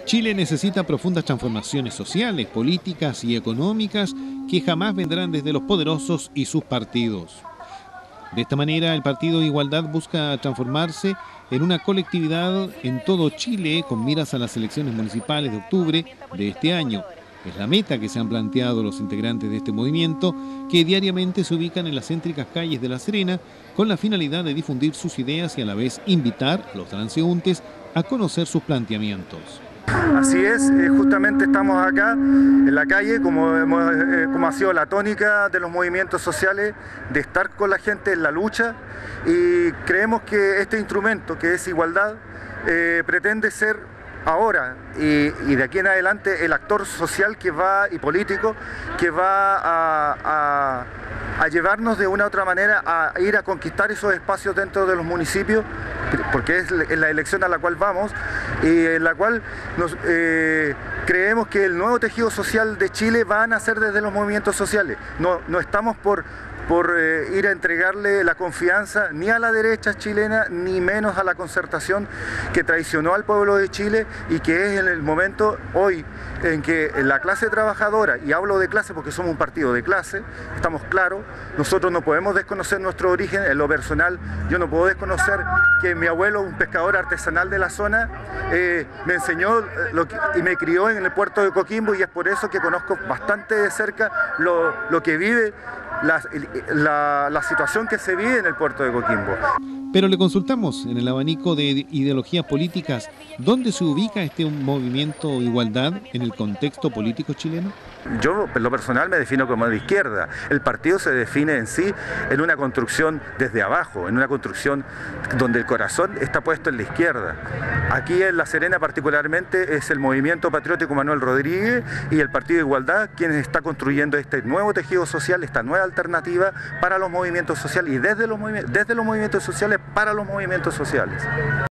Chile necesita profundas transformaciones sociales, políticas y económicas que jamás vendrán desde los poderosos y sus partidos. De esta manera, el Partido Igualdad busca transformarse en una colectividad en todo Chile con miras a las elecciones municipales de octubre de este año. Es la meta que se han planteado los integrantes de este movimiento, que diariamente se ubican en las céntricas calles de La Serena con la finalidad de difundir sus ideas y a la vez invitar a los transeúntes a conocer sus planteamientos. Así es, justamente estamos acá en la calle, como ha sido la tónica de los movimientos sociales, de estar con la gente en la lucha, y creemos que este instrumento, que es igualdad, pretende ser ahora y de aquí en adelante el actor social y político que va a llevarnos de una u otra manera a ir a conquistar esos espacios dentro de los municipios, porque es la elección a la cual vamos y en la cual creemos que el nuevo tejido social de Chile va a nacer desde los movimientos sociales. No estamos por ir a entregarle la confianza ni a la derecha chilena, ni menos a la concertación que traicionó al pueblo de Chile, y que es en el momento hoy en que la clase trabajadora, y hablo de clase porque somos un partido de clase, estamos claros, nosotros no podemos desconocer nuestro origen. En lo personal, yo no puedo desconocer que mi abuelo, un pescador artesanal de la zona, me enseñó y me crió en el puerto de Coquimbo, y es por eso que conozco bastante de cerca lo que vive la situación que se vive en el puerto de Coquimbo. Pero le consultamos en el abanico de ideologías políticas, ¿dónde se ubica este movimiento Igualdad en el contexto político chileno? Yo, en lo personal, me defino como de izquierda. El partido se define en sí en una construcción desde abajo, en una construcción donde el corazón está puesto en la izquierda. Aquí en La Serena particularmente es el Movimiento Patriótico Manuel Rodríguez y el Partido de Igualdad quien está construyendo este nuevo tejido social, esta nueva alternativa para los movimientos sociales, y desde los movimientos sociales para los movimientos sociales.